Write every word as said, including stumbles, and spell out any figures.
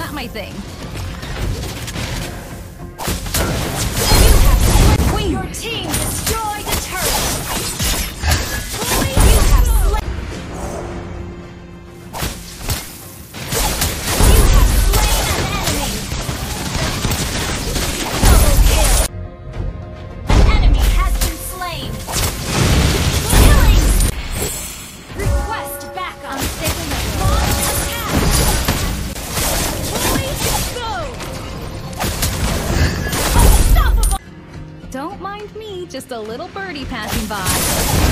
not my thing. Your team destroyed a turret! You have slain... You have slain an enemy! Double kill! An enemy has been slain! Killing! Request backup! I'm taking a launch attack! Boys, go! Unstoppable! Don't mind me, just a little birdie passing by.